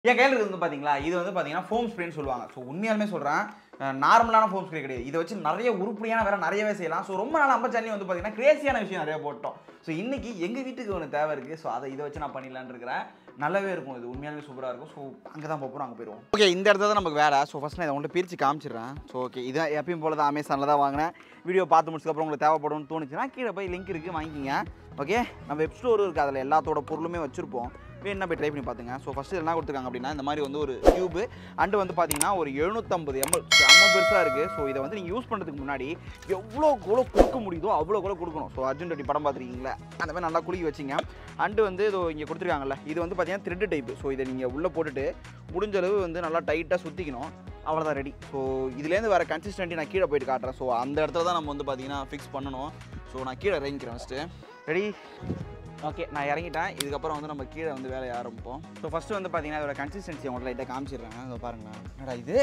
என் கையில் இருக்குது பார்த்தீங்களா, இது வந்து பார்த்தீங்கன்னா ஃபோம் ஸ்ப்ரேன்னு சொல்லுவாங்க. ஸோ உண்மையாலுமே சொல்கிறேன், நார்மலான ஃபோம் ஸ்ப்ரே கிடையாது. இதை வச்சு நிறைய உருப்படியான வேலை நிறையவே செய்யலாம். ஸோ ரொம்ப நாள் அம்பச்சாண்டி வந்து பார்த்தீங்கன்னா கிரேசியான விஷயம் நிறைய போட்டோம். ஸோ இன்னைக்கு எங்கள் வீட்டுக்கு ஒன்று தேவை இருக்குது. ஸோ அதை இதை வச்சு நான் பண்ணிடலான்னு இருக்கிறேன். நல்லாவே இருக்கும், இது உண்மையாலுமே சூப்பராக இருக்கும். ஸோ அங்கே தான் போகிறோம், அங்கே போயிடுவோம். ஓகே, இந்த இடத்துல தான் நமக்கு வேலை. ஸோ ஃபஸ்ட் நான் இதை உங்கள்கிட்ட பிரித்து காமிச்சிடுறேன். ஸோ ஓகே, இதான் எப்பயும் போல தான் அமேசானில் தான் வாங்கினேன். வீடியோ பார்த்து முடிச்சதுக்கப்புறம் உங்களுக்கு தேவைப்படும்னு தோணுச்சுன்னா கீழே போய் லிங்க் இருக்குது, வாங்கிக்கிங்க. ஓகே, நம்ம வெப் ஸ்டோரும் இருக்குது, அதில் எல்லாத்தோட பொருளுமே வச்சுருப்போம். வேணுன்னா போய் ட்ரை பண்ணி பார்த்துங்க. ஸோ ஃபஸ்ட்டு என்ன கொடுத்துருக்காங்க அப்படின்னா, இந்த மாதிரி வந்து ஒரு டியூபு அண்டு வந்து பார்த்தீங்கன்னா ஒரு 750 ml செம்ம பெருசாக இருக்குது. ஸோ இதை வந்து நீங்கள் யூஸ் பண்ணுறதுக்கு முன்னாடி எவ்வளோ கூட கொடுக்க முடியுதோ அவ்வளோ கூட கொடுக்கணும். ஸோ அர்ஜுன் ரெட்டி படம் பார்த்துருக்கீங்களா, அந்த மாதிரி நல்லா குலுக்கி வச்சிங்க. அண்டு வந்து இதோ இங்கே கொடுத்துருக்காங்கல்ல, இது வந்து பார்த்தீங்கன்னா த்ரெட் டைப்பு. ஸோ இதை நீங்கள் உள்ளே போட்டுட்டு முடிஞ்ச அளவு வந்து நல்லா டைட்டாக சுற்றிக்கணும். அவ்வளோதான், ரெடி. ஸோ இதுலேருந்து வர கன்சிஸ்டன்ட்டி நான் கீழே போயிட்டு காட்டுறேன். ஸோ அந்த இடத்துல தான் நம்ம வந்து பார்த்தீங்கன்னா ஃபிக்ஸ் பண்ணணும். ஸோ நான் கீழே இறங்கிக்கிறேன் ஃபஸ்ட்டு. ரெடி? ஓகே, நான் இறங்கிட்டேன். இதுக்கப்புறம் வந்து நம்ம கீழே வந்து வேலையை ஆரம்பிப்போம். ஸோ ஃபஸ்ட்டு வந்து பார்த்தீங்கன்னா இதோட கன்சிஸ்டன்சி உங்களுக்கு லைட்டாக காமிச்சிடுறேன். அதை பாருங்களேன். என்னடா இது,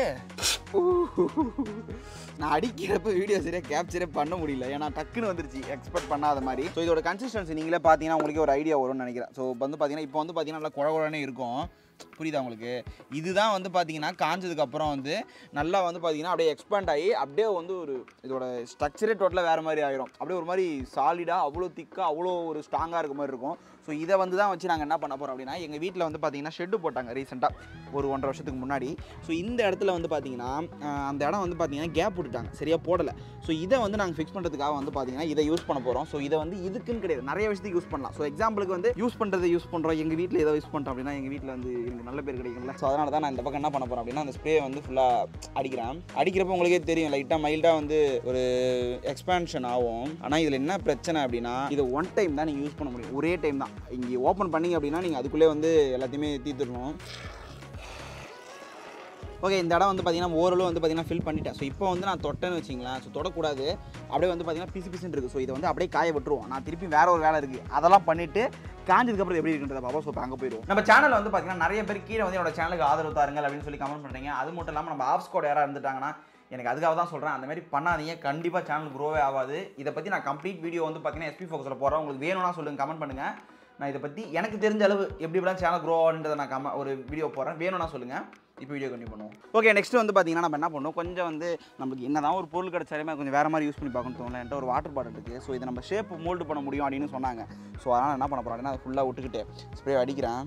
நான் அடிக்கிறப்ப வீடியோ சரியாக கேப்சரே பண்ண முடியல, ஏன்னா டக்குன்னு வந்துருச்சு, எக்ஸ்பெக்ட் பண்ணாத மாதிரி. ஸோ இதோட கன்சிஸ்டன்சி நீங்களே பார்த்தீங்கன்னா உங்களுக்கு ஒரு ஐடியா வரும்னு நினைக்கிறேன். ஸோ வந்து பார்த்தீங்கன்னா இப்போ வந்து பார்த்தீங்கன்னா நல்லா குழகுழனே இருக்கும். புரியுதா உங்களுக்கு? இதுதான் வந்து பார்த்தீங்கன்னா காஞ்சதுக்கப்புறம் வந்து நல்லா வந்து பார்த்தீங்கன்னா அப்படியே எக்ஸ்பேண்ட் ஆகி அப்படியே வந்து ஒரு இதோட ஸ்ட்ரக்சரே டோட்டலாக வேறு மாதிரி ஆகிரும். அப்படியே ஒரு மாதிரி சாலிடாக அவ்வளோ திக்காக அவ்வளோ ஒரு ஸ்ட்ராங்காக இருக்க மாதிரி இருக்கும். ஸோ இதை வந்து தான் வச்சு நாங்கள் என்ன பண்ண போகிறோம் அப்படின்னா, எங்கள் வீட்டில் வந்து பார்த்தீங்கன்னா ஷெட்டு போட்டாங்க ரீசெண்டாக ஒரு 1.5 வருஷத்துக்கு முன்னாடி. ஸோ இந்த இடத்துல வந்து பார்த்தீங்கன்னா அந்த இடம் வந்து பார்த்தீங்கன்னா கேப் விட்டுட்டாங்க, சரியாக போடலை. ஸோ இதை வந்து நாங்கள் ஃபிக்ஸ் பண்ணுறதுக்காக வந்து பார்த்தீங்கன்னா இதை யூஸ் பண்ண போகிறோம். ஸோ இதை வந்து இதுக்குன்னு கிடையாது, நிறைய விஷயத்துக்கு யூஸ் பண்ணலாம். ஸோ எக்ஸாம்பிளுக்கு வந்து யூஸ் பண்ணுறது யூஸ் பண்ணுறோம், எங்கள் வீட்டில் ஏதோ யூஸ் பண்ணுறோம் அப்படின்னா எங்கள் வீட்டில் வந்து எனக்கு நல்ல பேர் கிடைக்கல. ஸோ அதனால தான் நான் இந்த பக்கம் என்ன பண்ண போகிறேன் அப்படின்னா, அந்த ஸ்ப்ரே வந்து ஃபுல்லாக அடிக்கிறேன். அடிக்கிறப்ப உங்களுக்கே தெரியும் லைட்டாக மைல்டாக வந்து ஒரு எக்ஸ்பான்ஷன் ஆகும். ஆனால் இதில் என்ன பிரச்சனை அப்படின்னா, இதை ஒன் டைம் தான் நீங்கள் யூஸ் பண்ண முடியும், ஒரே டைம் தான். இங்கே ஓப்பன் பண்ணிங்க அப்படின்னா நீங்கள் அதுக்குள்ளே வந்து எல்லாத்தையுமே தீர்த்துடணும். ஓகே, இந்த இடம் வந்து பார்த்தீங்கன்னா ஓரளவு வந்து பார்த்தீங்கன்னா ஃபில் பண்ணிட்டேன். ஸோ இப்போ வந்து நான் தொட்டேன்னு வச்சிங்களேன், ஸோ தொடக்கூடாது, அப்படியே வந்து பார்த்தீங்கன்னா பிசு பிசுன்னு இருக்குது. ஸோ இதை வந்து அப்படியே காய விட்டுருவோம். நான் திருப்பி வேறு ஒரு வேலை இருக்குது, அதெல்லாம் பண்ணிவிட்டு காஞ்சதுக்கப்புறம் எப்படி இருக்குன்றத பாப்பா. ஸோ இப்போ அங்கே போயிடுவோம். நம்ம சேனல் வந்து பார்த்தீங்கன்னா நிறைய பேர் கீழே வந்து என்னோட சேனலுக்கு ஆதரவு தாருங்கள் அப்படின்னு சொல்லி கமெண்ட் பண்ணுறீங்க. அது மட்டும் இல்லாமல் நம்ம ஆஃப் ஸ்குவாட் யாராக இருந்துட்டாங்கன்னா எனக்கு அதுக்காக தான் சொல்கிறேன், அந்த மாதிரி பண்ணாதீங்க, கண்டிப்பாக சேனல் க்ரோவே ஆகாது. இதை பற்றி நான் கம்ப்ளீட் வீடியோ வந்து பார்த்தீங்கன்னா SP ஃபோக்கஸில் போகிறேன். உங்களுக்கு வேணும்னா சொல்லுங்கள், கமெண்ட் பண்ணுங்கள். நான் இதை பற்றி எனக்கு தெரிஞ்ச அளவு எப்படி எப்படிலாம் சேனல் க்ரோ ஆகுன்றதை நான் ஒரு வீடியோ போடுறேன், வேணும்னா சொல்லுங்கள். இப்போ வீடியோ கண்டினியூ பண்ணுவோம். ஓகே, நெக்ஸ்ட் வந்து பார்த்தீங்கன்னா நம்ம என்ன பண்ணுவோம், கொஞ்சம் வந்து நம்மளுக்கு என்ன தான் ஒரு பொருள் கிடச்சாலுமே கொஞ்சம் வேறு மாதிரி யூஸ் பண்ணி பார்க்கணும் தோணல. என்கிட்ட ஒரு வாட்டர் பாட்டில் இருக்குது. ஸோ இதை நம்ம ஷேப் மோல்டு பண்ண முடியும் அப்படின்னு சொன்னாங்க. ஸோ அதனால் என்ன பண்ண போகிறோம் அப்படின்னா, அதை ஃபுல்லாக விட்டுக்கிட்டு ஸ்ப்ரே அடிக்கிறேன்.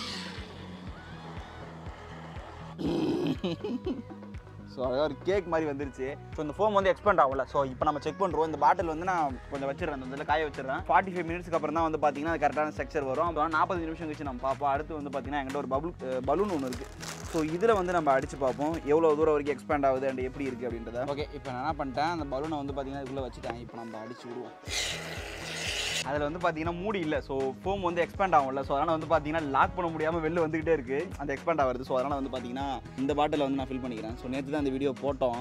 ஸோ அதாவது ஒரு கேக் மாதிரி வந்துருச்சு. ஸோ இந்த ஃபோம் வந்து எக்ஸ்பெண்ட் ஆகல. ஸோ இப்போ நம்ம செக் பண்ணுறோம். இந்த பாட்டில் வந்து நான் கொஞ்சம் வச்சிடறேன், அந்த இதில் காய வச்சிடறேன். 45 மினிட்ஸ்க்கு அப்புறம் தான் வந்து பார்த்தீங்கன்னா அது கரெக்டான ஸ்ட்ரக்சர் வரும். அப்புறம் 40 நிமிஷம் கழிச்சு நம்ம பார்ப்போம். அடுத்து வந்து பார்த்தீங்கன்னா என்கிட்ட ஒரு பலூன் ஒன்று இருக்குது. ஸோ இதில் வந்து நம்ம அடித்து பார்ப்போம் எவ்வளோ தூரம் வரைக்கும் எக்ஸ்பேண்ட் ஆகுது அண்ட் எப்படி இருக்குது அப்படின்றத. ஓகே, இப்போ நான் என்ன பண்ணிட்டேன், அந்த பலூனை வந்து பார்த்தீங்கன்னா இதுக்குள்ளே வச்சுட்டேன். இப்போ நம்ம அடிச்சு விடுவோம். அதில் வந்து பார்த்தீங்கன்னா மூடி இல்லை. ஸோ ஃபோம் வந்து எக்ஸ்பேண்ட் ஆகும்ல. ஸோ அதனால் வந்து பார்த்தீங்கன்னா லாக் பண்ண முடியாமல் வெளில வந்துக்கிட்டே இருக்குது, அந்த எக்ஸ்பேண்ட் ஆகுது. ஸோ அதனால் வந்து பார்த்தீங்கன்னா இந்த பாட்டில் வந்து நான் ஃபில் பண்ணிக்கிறேன். ஸோ நேற்று தான் இந்த வீடியோ போட்டோம்.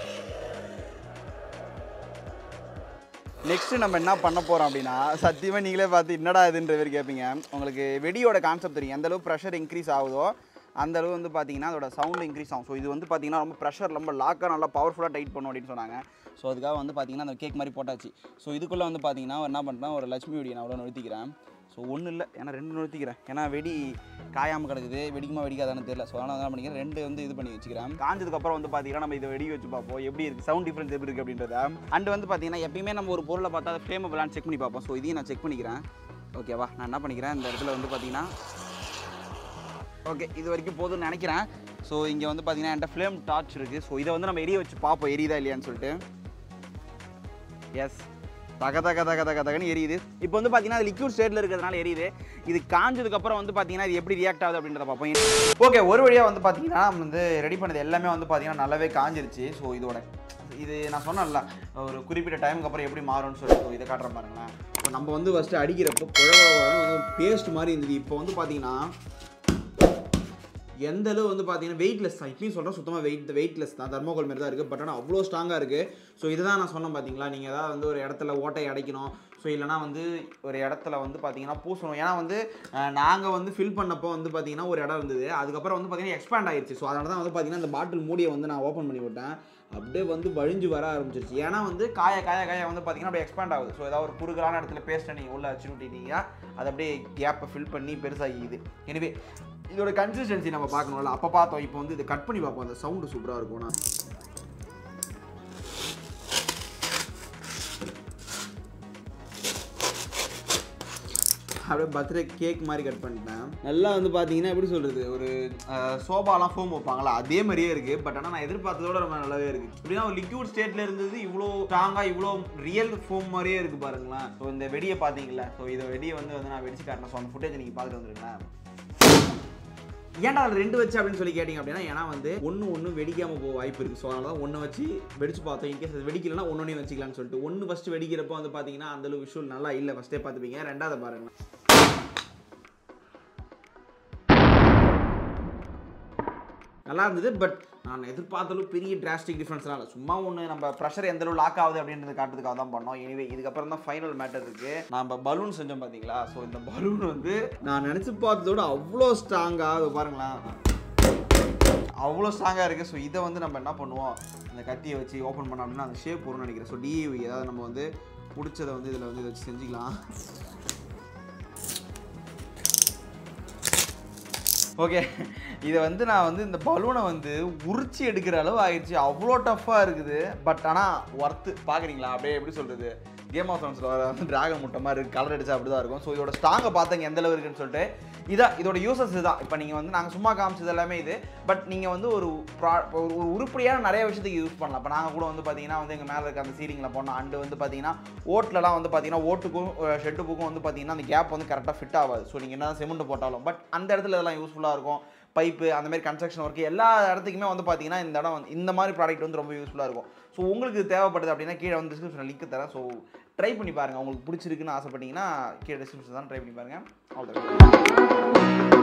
நெக்ஸ்ட்டு நம்ம என்ன பண்ண போகிறோம் அப்படின்னா, சத்தியமாக நீங்களே பார்த்து என்னடா இதுன்ற மாதிரி கேட்பீங்க. உங்களுக்கு வெடியோட கான்செப்ட் தெரியும், எந்தளவு ப்ரெஷர் இன்க்ரீஸ் ஆகுதோ அந்தளவு வந்து பார்த்தீங்கன்னா அதோட சவுண்டு இன்க்ரீஸ் ஆகும். ஸோ இது வந்து பார்த்தீங்கன்னா ரொம்ப ப்ரெஷர் ரொம்ப லாக்காக நல்லா பவர்ஃபுல்லாக டைட் பண்ணும் அப்படின்னு சொன்னாங்க. ஸோ அதுக்காக வந்து பார்த்தீங்கன்னா அந்த கேக் மாதிரி போட்டாச்சு. ஸோ இதுக்குள்ளே வந்து பார்த்தீங்கன்னா என்ன பண்ணுறேன், ஒரு லட்சுமி வெடியை நான் அவ்வளோ நிறுத்திக்கிறேன். ஸோ ஒன்றும் இல்லை, ஏன்னா 2 நிறுத்திக்கிறேன். ஏன்னா வெடி காயாமல் கிடக்குது, வெடிக்குமா வெடிக்காதான்னு தெரியல. ஸோ அதனால் என்ன பண்ணிக்கிறேன், 2 வந்து இது பண்ணி வச்சுக்கிறேன். காஞ்சதுக்கப்புறம் வந்து பார்த்தீங்கன்னா நம்ம இதை வெடி வச்சு பார்ப்போம் எப்படி இருக்குது, சவுண்ட் டிஃப்ரென்ஸ் எப்படி இருக்குது அப்படின்றத. அண்ட் வந்து பார்த்தீங்கன்னா எப்பயுமே நம்ம ஒரு பொருளை பார்த்தா அதை ஃப்ளேமபிளான்னு செக் பண்ணி பார்ப்போம். ஸோ இதையும் நான் செக் பண்ணிக்கிறேன். ஓகேவா, நான் என்ன பண்ணிக்கிறேன், இந்த இடத்துல வந்து பார்த்தீங்கன்னா ஓகே இது வரைக்கும் போதும்னு நினைக்கிறேன். ஸோ இங்கே வந்து பார்த்தீங்கன்னா என்கிட்ட ஃப்ளேம் டார்ச் இருக்குது. ஸோ இதை வந்து நம்ம எரிய வச்சு பார்ப்போம் எரியுதா இல்லையான்னு சொல்லிட்டு. எஸ், தக தக தக தக தகன்னு எரியுது. இப்போ வந்து பார்த்தீங்கன்னா அது லிக்விட் ஸ்டேட்டில் இருக்கிறதுனால எரியுது. இது காஞ்சதுக்கப்புறம் வந்து பார்த்தீங்கன்னா இது எப்படி ரியாக்ட் ஆகுது அப்படின்றத பார்ப்போம். ஓகே, ஒரு வழியாக வந்து பார்த்தீங்கன்னா வந்து ரெடி பண்ணது எல்லாமே வந்து பார்த்தீங்கன்னா நல்லாவே காஞ்சிருச்சு. ஸோ இது நான் சொன்னேன்ல ஒரு குறிப்பிட்ட டைமுக்கு அப்புறம் எப்படி மாறும்னு சொல்லிட்டு இதை காட்டுற பாருங்களேன். இப்போ நம்ம வந்து ஃபஸ்ட்டு அடிக்கிறப்போ குழந்தை பேஸ்ட் மாதிரி இருந்தது. இப்போ வந்து பார்த்தீங்கன்னா எந்த அளவு வந்து பார்த்தீங்கன்னா வெயிட்லெஸ் தான். இப்பயும் சொல்கிறேன், சுத்தமாக வெயிட்லெஸ் தான், தெர்மோகோல் மாதிரி தான் இருக்குது. பட் ஆனால் அவ்வளோ ஸ்ட்ராங்காக இருக்குது. ஸோ இதுதான் நான் சொன்னேன் பார்த்தீங்களா, நீங்கள் ஏதாவது வந்து ஒரு இடத்துல ஓட்டையை அடைக்கணும், ஸோ இல்லைனா வந்து ஒரு இடத்துல வந்து பார்த்தீங்கன்னா பூசணும். ஏன்னா வந்து நாங்கள் வந்து ஃபில் பண்ணப்போ வந்து பார்த்தீங்கன்னா ஒரு இடம் இருந்தது, அதுக்கப்புறம் வந்து பார்த்தீங்கன்னா எக்ஸ்பேண்ட் ஆகிடுச்சு. ஸோ அதனால தான் வந்து பார்த்தீங்கன்னா இந்த பாட்டில் மூடியை வந்து நான் ஓப்பன் பண்ணி விட்டேன். அப்படியே வந்து வழிஞ்சு வர ஆரம்பிச்சிருச்சு. ஏன்னா வந்து காய வந்து பார்த்தீங்கன்னா அப்படியே எக்ஸ்பேண்ட் ஆகுது. ஸோ ஏதாவது ஒரு குறுகலான இடத்துல பேஸ்ட்டை நீங்கள் உள்ளே வச்சு விட்டீங்க, அது அப்படியே கேப்பை ஃபில் பண்ணி பெருசாகிக்குது. எனவே இதோட கன்சிஸ்டன்சி நம்ம பார்க்கணும்ல, அப்போ பார்த்தோம். இப்போ வந்து இதை கட் பண்ணி பார்ப்போம், அந்த சவுண்டு சூப்பராக இருக்கும்னா. அப்படியே பர்த்டே கேக் மாதிரி கட் பண்ணிட்டேன். நல்லா வந்து பார்த்தீங்கன்னா எப்படி சொல்கிறது, ஒரு சோபாலாம் ஃபோம் வைப்பாங்களா அதே மாதிரியே இருக்குது. பட் ஆனால் நான் எதிர்பார்த்ததோட ரொம்ப நல்லாவே இருக்குது. எப்படின்னா ஒரு லிக்யூட் ஸ்டேட்டில் இருந்தது இவ்வளோ ஸ்ட்ராங்காக இவ்வளோ ரியல் ஃபோம் மாதிரியே இருக்குது பாருங்களேன். ஸோ இந்த வெடியை பார்த்தீங்களா, ஸோ இதை வெடியை வந்து நான் வெடிச்சு காட்டினேன். ஸோ அந்த ஃபுட்டேஜ் நீங்கள் பார்த்துட்டு வந்துருங்களேன். ஏன்டா அதில் 2 வச்சு அப்படின்னு சொல்லி கேட்டிங்க அப்படின்னா, ஏன்னா வந்து ஒன்று வெடிக்காமல் போக வாய்ப்பு இருக்குது. ஸோ அதனால தான் 1 வச்சு வெடிச்சு பார்த்தோம். இன்கேஸ் அது வெடிக்கலன்னா ஒன்னொன்னே வச்சுக்கலான்னு சொல்லிட்டு 1 ஃபஸ்ட்டு வெடிக்கிறப்போ வந்து பார்த்தீங்கன்னா அந்தளவு விஷுவல் நல்லா இல்லை. ஃபஸ்ட்டே பார்த்துப்பீங்க. ரெண்டாவது பாருங்க, நல்லா இருந்தது. பட் நான் எதிர்பார்த்தாலும் பெரிய டிராஸ்டிக் டிஃப்ரென்ஸ்லாம் இல்லை. சும்மா ஒன்று நம்ம ப்ரெஷர் எந்த அளவு லாக் ஆகுது அப்படின்றது காட்டுறதுக்காக தான் பண்ணோம். எனிவே இதுக்கப்புறம் தான் ஃபைனல் மேட்டர் இருக்குது. நம்ம பலூன் செஞ்சோம் பார்த்தீங்களா. ஸோ இந்த பலூன் வந்து நான் நினச்சி பார்த்ததோட அவ்வளோ ஸ்ட்ராங்காக பாருங்களேன், அவ்வளோ ஸ்ட்ராங்காக இருக்குது. ஸோ இதை வந்து நம்ம என்ன பண்ணுவோம், இந்த கத்தியை வச்சு ஓப்பன் பண்ணோம் அப்படின்னா அந்த ஷேப் வரும்னு நினைக்கிறேன். ஸோ டிவி ஏதாவது நம்ம வந்து பிடிச்சதை வந்து இதில் வந்து இதை வச்சு செஞ்சுக்கலாம். ஓகே, இதை வந்து நான் வந்து இந்த பலூனை வந்து உரிச்சி எடுக்கிற அளவு ஆயிடுச்சு. அவ்வளோ டஃப்பாக இருக்குது. பட் ஆனால் ஒர்த்து. பார்க்குறீங்களா அப்படியே எப்படி சொல்கிறது, கேம் ஆஃப் த்ரோன்ஸில் வர வந்து டிராகன் முட்டை மாதிரி இருக்குது. கலர் அடிச்சா அப்படி தான் இருக்கும். ஸோ இதோட ஸ்ட்ராங்கை பார்த்தங்க எந்த அளவு இருக்குன்னு சொல்லிட்டு. இதோட யூசஸ் இதுதான். இப்போ நீங்கள் வந்து நாங்கள் சும்மா காமிச்சது எல்லாமே இது. பட் நீங்கள் வந்து ஒரு உருப்படியான நிறைய விஷயத்துக்கு யூஸ் பண்ணலாம். இப்போ நாங்கள் கூட வந்து பார்த்தீங்கன்னா வந்து எங்கள் மேலே இருக்க அந்த சீலிங்கில் போனோம். அண்டு வந்து பார்த்தீங்கன்னா ஓட்லலாம் வந்து பார்த்தீங்கன்னா ஓட்டுக்கும் ஷெட்டுப்புக்கும் வந்து பார்த்தீங்கன்னா அந்த கேப் வந்து கரெக்டாக ஃபிட் ஆகாது. ஸோ நீங்கள் என்ன சிமெண்ட் போட்டாலும் பட் அந்த இடத்துல இதெல்லாம் யூஸ்ஃபுல்லாக இருக்கும். பைப்பு அந்த மாதிரி கன்ஸ்ட்ரக்ஷன் ஒர்க்கு எல்லா இடத்துக்குமே வந்து பார்த்தீங்கன்னா இந்த இடம் வந்து இந்த மாதிரி ப்ராடக்ட் வந்து ரொம்ப யூஸ்ஃபுல்லாக இருக்கும். ஸோ உங்களுக்கு தேவைப்படுது அப்படின்னா கீழே வந்து டிஸ்கிரிப்ஷனில் லிங்க் தரேன். ஸோ ட்ரை பண்ணி பாருங்கள். உங்களுக்கு பிடிச்சிருக்குன்னு ஆசைப்பட்டீங்கன்னா கீழே டிஸ்கிரிப்ஷன் தான் ட்ரை பண்ணி பாருங்கள். அவ்வளோதான்.